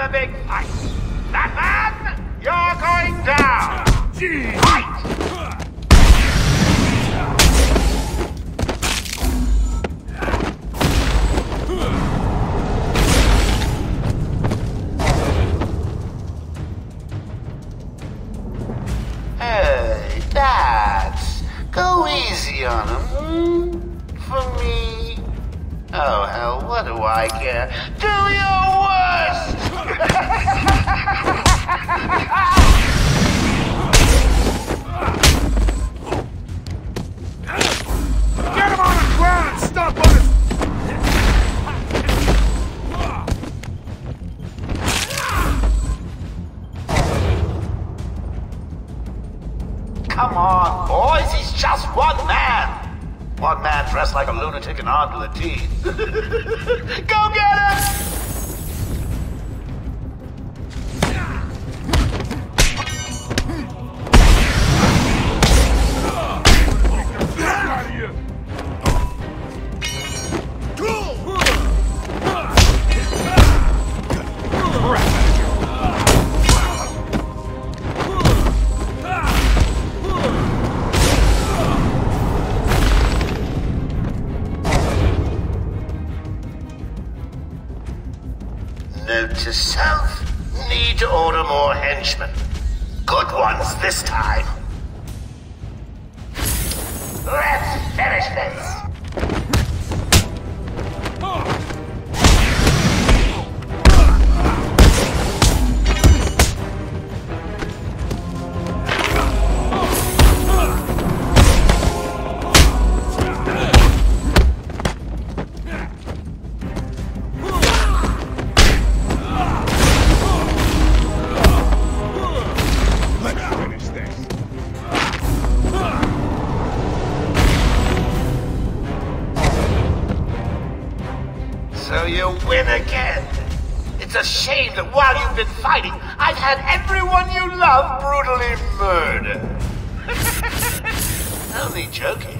a big fight. Batman, you're going down. Fight! Hey, Dad, go easy on him, for me. Oh, hell, what do I care? Do your worst! Get him on the ground and stop on his... Come on, boys, he's just one man. One man dressed like a lunatic and armed to the teeth. Go get him! Note to self, need to order more henchmen. Good ones this time. Let's finish this. So you win again. It's a shame that while you've been fighting, I've had everyone you love brutally murdered. Only joking.